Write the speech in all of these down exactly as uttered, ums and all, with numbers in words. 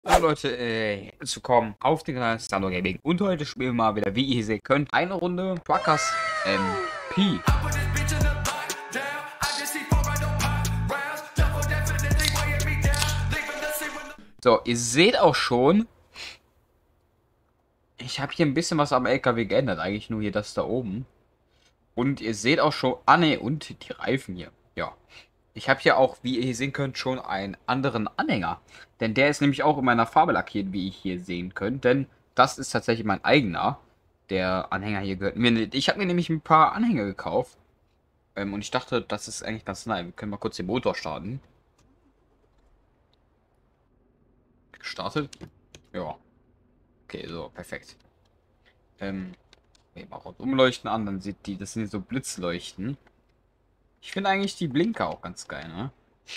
Hallo Leute, äh, herzlich willkommen auf dem Kanal Stando Gaming und heute spielen wir mal wieder, wie ihr sehen könnt, eine Runde Truckers M P. So, ihr seht auch schon, ich habe hier ein bisschen was am L K W geändert, eigentlich nur hier das da oben. Und ihr seht auch schon, ah ne, und die Reifen hier, ja. Ich habe hier auch, wie ihr hier sehen könnt, schon einen anderen Anhänger. Denn der ist nämlich auch in meiner Farbe lackiert, wie ich hier sehen könnt. Denn das ist tatsächlich mein eigener. Der Anhänger hier gehört mir nicht. Ich habe mir nämlich ein paar Anhänger gekauft. Ähm, und ich dachte, das ist eigentlich ganz nice. Wir können mal kurz den Motor starten. Gestartet? Ja. Okay, so, perfekt. Ähm, okay, mal kurz umleuchten an, dann sieht die, das sind so Blitzleuchten. Ich finde eigentlich die Blinker auch ganz geil, ne?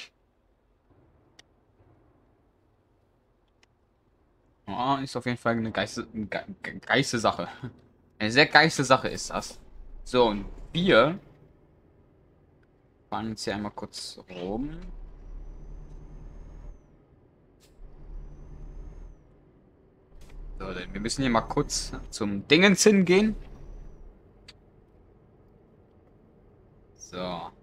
Ja, ist auf jeden Fall eine geiste, eine ge ge geiste Sache. Eine sehr geiste Sache ist das. So, und wir fahren jetzt hier einmal kurz rum. So, denn wir müssen hier mal kurz zum Dingens hingehen. So.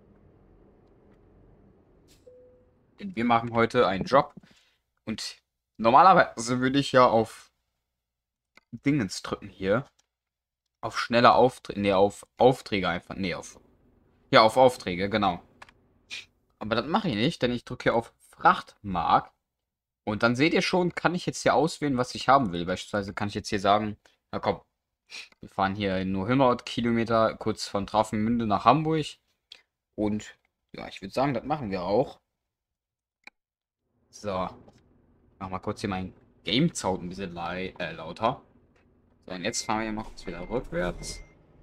Denn wir machen heute einen Job. Und normalerweise würde ich ja auf Dingens drücken hier. Auf schnelle Aufträge. Nee, auf Aufträge einfach. Nee, auf. Ja, auf Aufträge, genau. Aber das mache ich nicht, denn ich drücke hier auf Frachtmarkt. Und dann seht ihr schon, kann ich jetzt hier auswählen, was ich haben will. Beispielsweise kann ich jetzt hier sagen, na komm, wir fahren hier nur hundert Kilometer kurz von Travemünde nach Hamburg. Und ja, ich würde sagen, das machen wir auch. So, mach mal kurz hier mein Game-Sound ein bisschen lei- äh, lauter. So, und jetzt fahren wir hier mal kurz wieder rückwärts.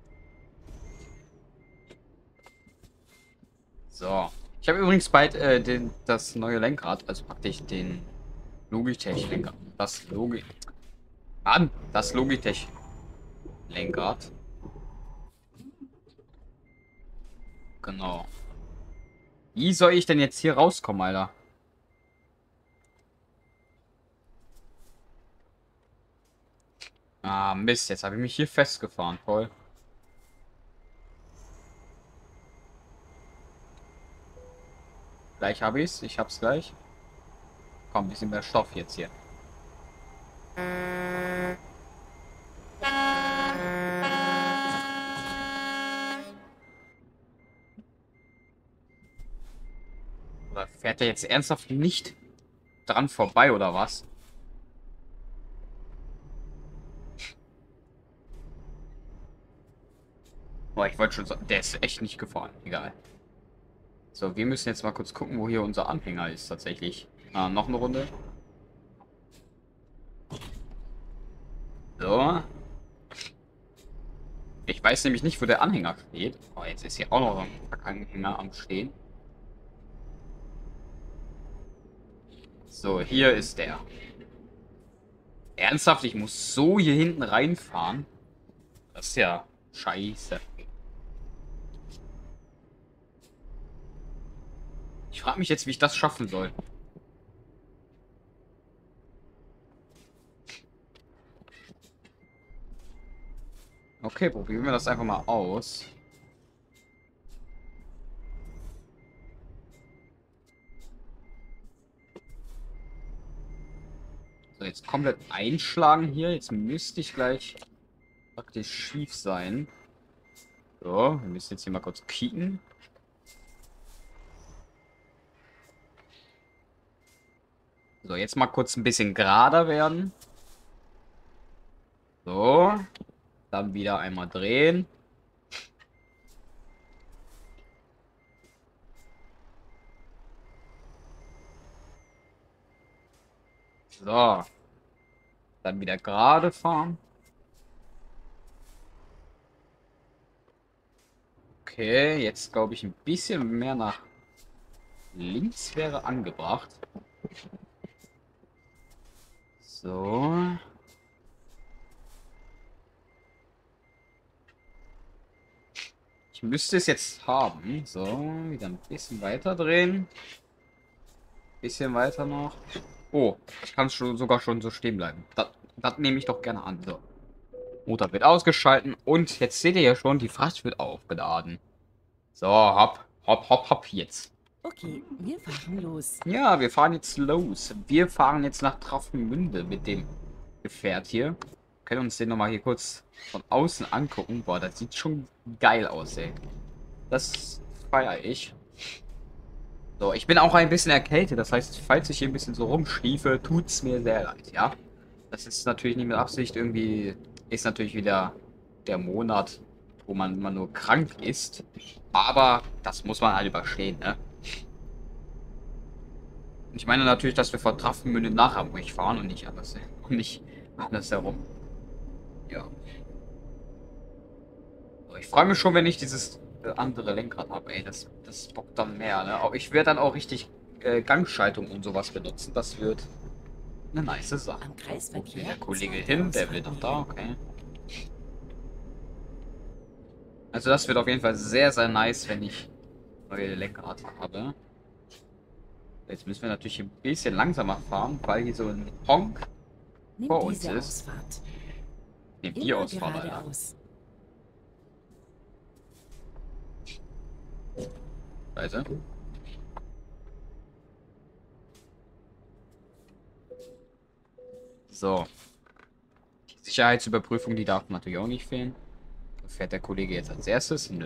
So, ich habe übrigens bald äh, den, das neue Lenkrad, also praktisch den Logitech-Lenkrad. Das Logi... Mann, das Logitech-Lenkrad. Genau. Wie soll ich denn jetzt hier rauskommen, Alter? Ah, Mist, jetzt habe ich mich hier festgefahren, voll. Gleich habe ich's, ich hab's gleich. Komm, ein bisschen mehr Stoff jetzt hier. Oder fährt der jetzt ernsthaft nicht dran vorbei, oder was? Boah, ich wollte schon sagen, der ist echt nicht gefahren. Egal. So, wir müssen jetzt mal kurz gucken, wo hier unser Anhänger ist, tatsächlich. Ah, noch eine Runde. So. Ich weiß nämlich nicht, wo der Anhänger steht. Oh, jetzt ist hier auch noch ein Anhänger am Stehen. So, hier ist der. Ernsthaft, ich muss so hier hinten reinfahren. Das ist ja scheiße. Ich frage mich jetzt, wie ich das schaffen soll. Okay, probieren wir das einfach mal aus. So, jetzt komplett einschlagen hier. Jetzt müsste ich gleich praktisch schief sein. So, wir müssen jetzt hier mal kurz kicken. So, jetzt mal kurz ein bisschen gerader werden. So. Dann wieder einmal drehen. So. Dann wieder gerade fahren. Okay, jetzt glaube ich ein bisschen mehr nach links wäre angebracht. So. Ich müsste es jetzt haben. So, wieder ein bisschen weiter drehen. Bisschen weiter noch. Oh, das kann schon, sogar schon so stehen bleiben. Das, das nehme ich doch gerne an. So. Motor wird ausgeschalten und jetzt seht ihr ja schon, die Fracht wird aufgeladen. So, hopp, hopp, hopp, hopp, jetzt. Okay, wir fahren los. Ja, wir fahren jetzt los. Wir fahren jetzt nach Travemünde mit dem Gefährt hier. Wir können uns den nochmal hier kurz von außen angucken. Boah, das sieht schon geil aus, ey. Das feiere ich. So, ich bin auch ein bisschen erkältet. Das heißt, falls ich hier ein bisschen so rumschliefe, tut es mir sehr leid, ja. Das ist natürlich nicht mit Absicht. Irgendwie ist natürlich wieder der Monat, wo man immer nur krank ist. Aber das muss man halt überstehen, ne? Ich meine natürlich, dass wir von Travemünde nach Hamburg fahren und nicht anders. Und nicht andersherum. Ja. So, ich freue mich schon, wenn ich dieses äh, andere Lenkrad habe, ey. Das, das bockt dann mehr, ne? Auch ich werde dann auch richtig äh, Gangschaltung und sowas benutzen. Das wird eine nice Sache. Am Wo Kreisverkehr. will der Kollege hin? Der will doch da, okay. Also das wird auf jeden Fall sehr, sehr nice, wenn ich neue Lenkrad habe. Jetzt müssen wir natürlich ein bisschen langsamer fahren, weil hier so ein Honk Nimm vor uns diese ist. Ausfahrt. Nehmt die Immer Ausfahrt, Alter. geradeaus. Weise. So. Die Sicherheitsüberprüfung, die darf natürlich auch nicht fehlen. Da fährt der Kollege jetzt als erstes. Nö.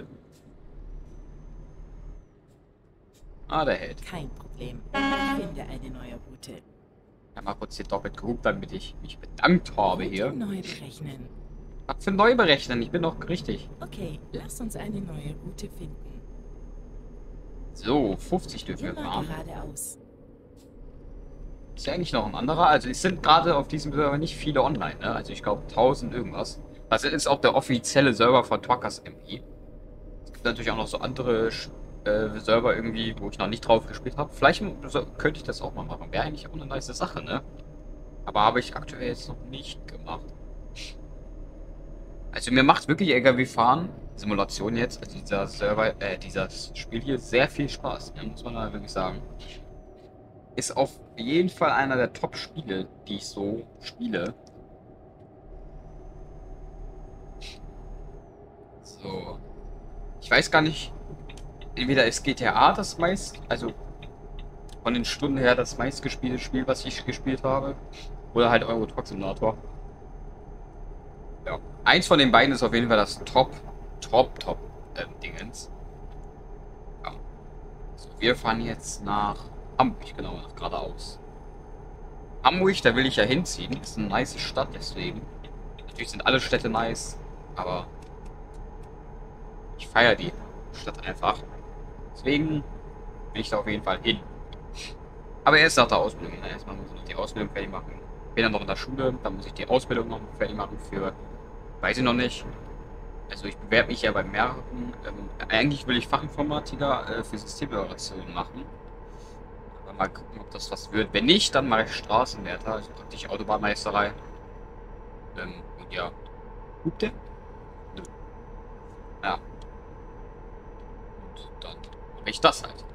Ah, der hält. Kein Problem. Ich finde eine neue Route. Ja, mal kurz hier doppelt gehupt, damit ich mich bedankt habe hier. Neu berechnen. Was für neu berechnen? Ich bin doch richtig. Okay, lass uns eine neue Route finden. So, fünfzig dürfen wir Immer fahren. geradeaus. Ist ja eigentlich noch ein anderer. Also es sind gerade auf diesem Server nicht viele online, ne? Also ich glaube tausend irgendwas. Das ist auch der offizielle Server von Truckers M I. Es gibt natürlich auch noch so andere äh, Server irgendwie, wo ich noch nicht drauf gespielt habe. Vielleicht so, könnte ich das auch mal machen. Wäre eigentlich auch eine nice Sache, ne? Aber habe ich aktuell jetzt noch nicht gemacht. Also mir macht wirklich L K W fahren, Simulation jetzt, also dieser Server, äh, dieses Spiel hier sehr viel Spaß, ne? Muss man da wirklich sagen. Ist auf jeden Fall einer der Top-Spiele, die ich so spiele. So. Ich weiß gar nicht, entweder ist G T A das meist, also von den Stunden her das meistgespielte Spiel, was ich gespielt habe. Oder halt Euro Truck Simulator. Ja. Eins von den beiden ist auf jeden Fall das Top, Top, Top ähm, Dingens. Ja. So, wir fahren jetzt nach Hamburg, genau, nach geradeaus. Hamburg, da will ich ja hinziehen. Ist eine nice Stadt, deswegen. Natürlich sind alle Städte nice, aber ich feiere die Stadt einfach. Deswegen will ich da auf jeden Fall hin. Aber erst nach der Ausbildung. Ne? Erstmal muss ich noch die Ausbildung fertig machen. Bin dann noch in der Schule, dann muss ich die Ausbildung noch fertig machen für, weiß ich noch nicht. Also ich bewerbe mich ja bei mehreren. Ähm, eigentlich will ich Fachinformatiker äh, für Systemintegration machen. Aber mal gucken, ob das was wird. Wenn nicht, dann mache ich Straßenwärter, also praktisch Autobahnmeisterei. Ähm, und ja. Hupt der? Nö. Ja. Und dann mache ich das halt.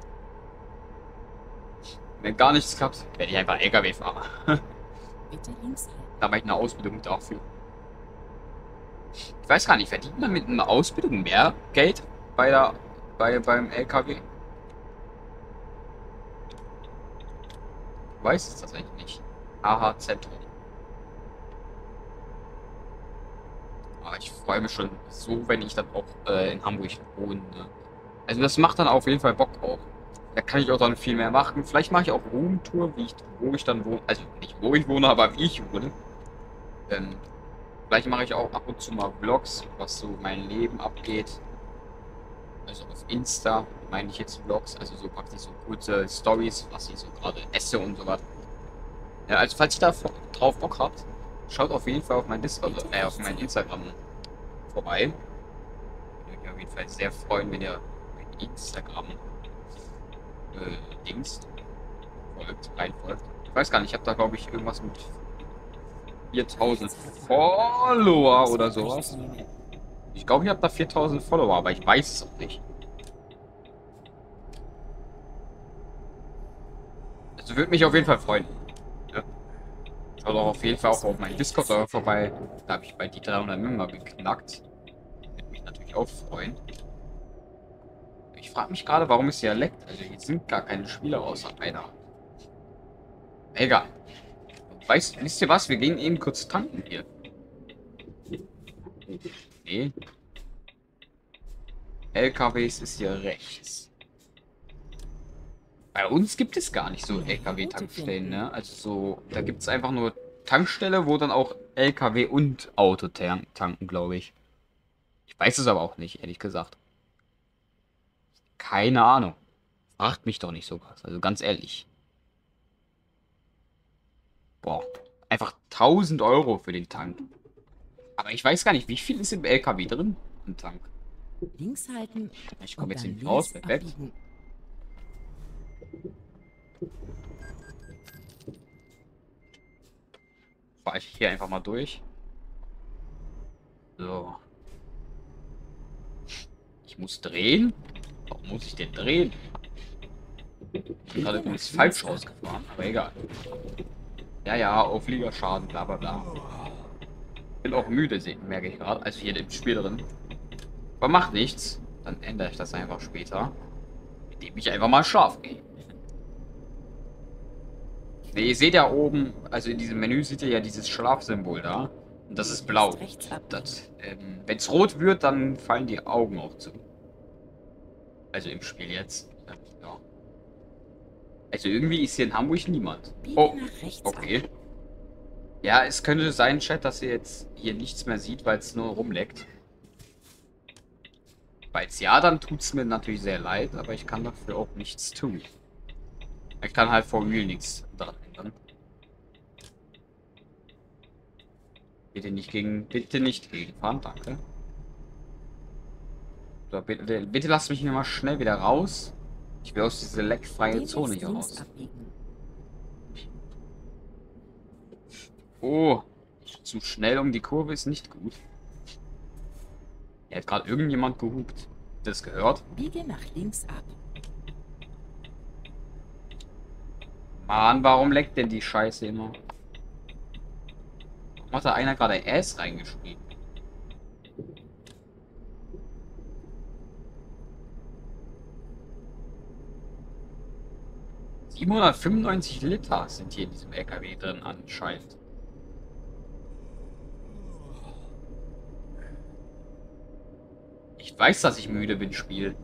Wenn gar nichts klappt, werde ich einfach L K W-Fahrer. Bitte links halten. Da mache ich eine Ausbildung dafür. Ich weiß gar nicht, verdient man mit einer Ausbildung mehr Geld bei der, bei, beim L K W? Ich weiß es tatsächlich nicht. A H-Zentrum. Aber ich freue mich schon so, wenn ich dann auch äh, in Hamburg wohne. Ne? Also das macht dann auf jeden Fall Bock auch. Da kann ich auch dann viel mehr machen. Vielleicht mache ich auch Roomtour, wie ich, wo ich dann wohne. Also nicht wo ich wohne, aber wie ich wohne. Ähm, vielleicht mache ich auch ab und zu mal Vlogs, was so mein Leben abgeht. Also auf Insta meine ich jetzt Vlogs, also so praktisch so kurze Stories, was ich so gerade esse und so was. Ja, also falls ihr da drauf Bock habt, schaut auf jeden Fall auf mein Discord, äh, auf mein Instagram vorbei. Würde mich auf jeden Fall sehr freuen, wenn ihr mein Instagram äh, Dings folgt, reinfolgt. Ich weiß gar nicht, ich habe da glaube ich irgendwas mit viertausend Follower oder sowas. Ich glaube, ich habe da viertausend Follower, aber ich weiß es auch nicht. Also würde mich auf jeden Fall freuen. Schaut auch auf jeden Fall auch auf meinen Discord-Server vorbei. Da habe ich bei die dreihundert Member geknackt. Würde mich natürlich auch freuen. Ich frage mich gerade, warum es hier leckt. Also hier sind gar keine Spieler außer einer. Egal. Weißt, wisst ihr was? Wir gehen eben kurz tanken hier. Nee. L K Ws ist hier rechts. Bei uns gibt es gar nicht so L K W-Tankstellen, ne? Also so, da gibt es einfach nur Tankstelle, wo dann auch L K W und Auto tan tanken, glaube ich. Ich weiß es aber auch nicht, ehrlich gesagt. Keine Ahnung. Fragt mich doch nicht sowas. Also ganz ehrlich. Boah. Einfach tausend Euro für den Tank. Aber ich weiß gar nicht, wie viel ist im L K W drin im Tank. Links halten Ich komme und jetzt dann hier nicht links raus. Perfekt. abbiegen. Fahre ich hier einfach mal durch. So. Ich muss drehen. Warum muss ich denn drehen? Ich bin gerade übrigens falsch rausgefahren, aber egal. Ja, ja, Aufliegerschaden, bla bla bla. Bin auch müde, merke ich gerade. Also hier im Spiel drin. Aber macht nichts. Dann ändere ich das einfach später. Indem ich einfach mal schlafen gehe. Ne, ihr seht ja oben, also in diesem Menü seht ihr ja dieses Schlafsymbol da. Und das ist blau. Das, ähm, wenn es rot wird, dann fallen die Augen auch zu. Also im Spiel jetzt. Ja. Also irgendwie ist hier in Hamburg niemand. Oh, okay. Ja, es könnte sein, Chat, dass ihr jetzt hier nichts mehr sieht, weil es nur rumleckt. Falls ja, dann tut es mir natürlich sehr leid, aber ich kann dafür auch nichts tun. Ich kann halt vor real nichts daran ändern. Bitte nicht gegen, bitte nicht gegenfahren, danke. So, bitte, bitte lasst mich hier mal schnell wieder raus. Ich will aus dieser leckfreie Zone hier raus. Abbiegen. Oh, zu schnell um die Kurve ist nicht gut. Er hat gerade irgendjemand gehupt. Das gehört? Biege nach links ab. Mann, warum leckt denn die Scheiße immer? Warum hat da einer gerade S reingeschrieben? siebenhundertfünfundneunzig Liter sind hier in diesem L K W drin anscheinend. Ich weiß, dass ich müde bin, Spiel.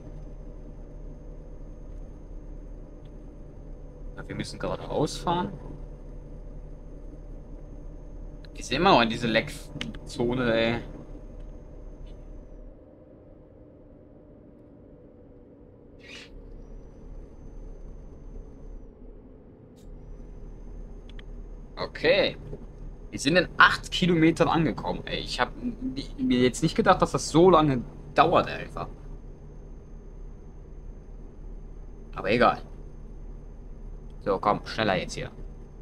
Wir müssen gerade rausfahren. Ich sehe immer noch in diese Leckzone, ey. Okay. Wir sind in acht Kilometern angekommen, ey. Ich habe mir jetzt nicht gedacht, dass das so lange dauert, einfach. Aber egal. So, komm, schneller jetzt hier.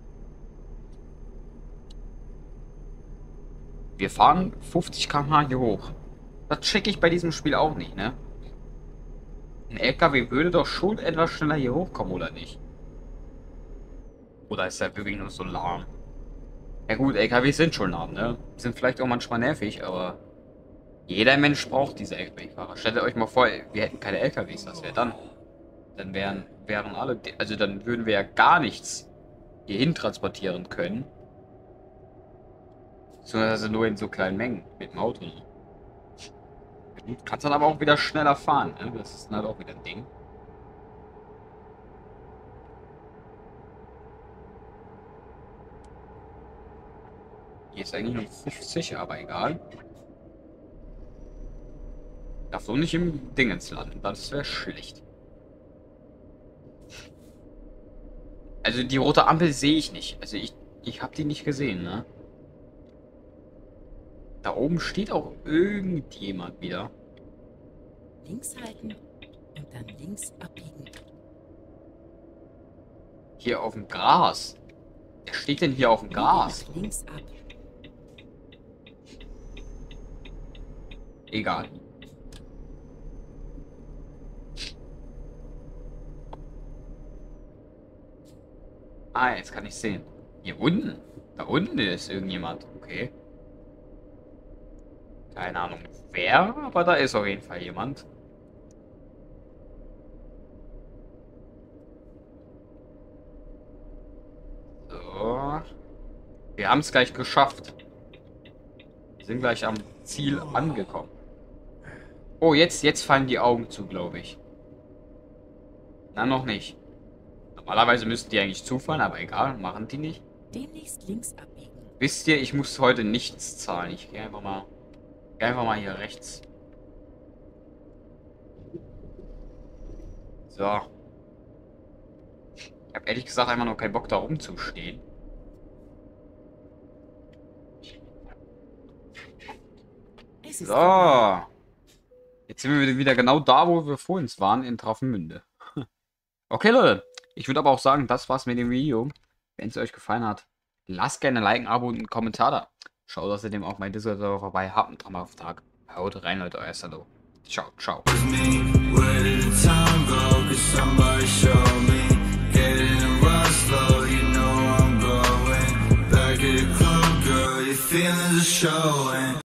Wir fahren fünfzig Kilometer pro Stunde hier hoch. Das checke ich bei diesem Spiel auch nicht, ne? Ein L K W würde doch schon etwas schneller hier hochkommen, oder nicht? Oder ist er wirklich nur so lahm? Ja gut, L K Ws sind schon lahm, ne? Sind vielleicht auch manchmal nervig, aber jeder Mensch braucht diese L K W-Fahrer. Stellt euch mal vor, wir hätten keine L K Ws, was wäre dann? Dann wären, wären alle, also dann würden wir ja gar nichts hierhin transportieren können. Beziehungsweise nur in so kleinen Mengen mit dem Auto. Du kannst dann aber auch wieder schneller fahren, ne? Das ist dann halt auch wieder ein Ding. Hier ist eigentlich nur fünfzig, aber egal. Darf so nicht im Dingens landen, das wäre schlecht. Also die rote Ampel sehe ich nicht. Also ich, ich habe die nicht gesehen, ne? Da oben steht auch irgendjemand wieder. Links halten und dann links abbiegen. Hier auf dem Gras. Wer steht denn hier auf dem Biege Gras? nach links ab. Egal. Ah, jetzt kann ich sehen. Hier unten. Da unten ist irgendjemand. Okay. Keine Ahnung wer, aber da ist auf jeden Fall jemand. So. Wir haben es gleich geschafft. Wir sind gleich am Ziel angekommen. Oh, jetzt, jetzt fallen die Augen zu, glaube ich. Na, noch nicht. Normalerweise müssten die eigentlich zufallen, aber egal, machen die nicht. Demnächst links abbiegen. Wisst ihr, ich muss heute nichts zahlen. Ich gehe einfach mal, gehe einfach mal hier rechts. So. Ich habe ehrlich gesagt einfach nur keinen Bock, da rumzustehen. Es ist So. Jetzt sind wir wieder genau da, wo wir vorhin waren, in Travemünde. Okay, Leute. Ich würde aber auch sagen, das war's mit dem Video. Wenn es euch gefallen hat, lasst gerne ein Like, ein Abo und einen Kommentar da. Schaut außerdem auch mein Discord-Server vorbei. Habt einen traumhaften Tag. Haut rein, Leute. Euer Salo. Ciao, ciao. Feeling the show.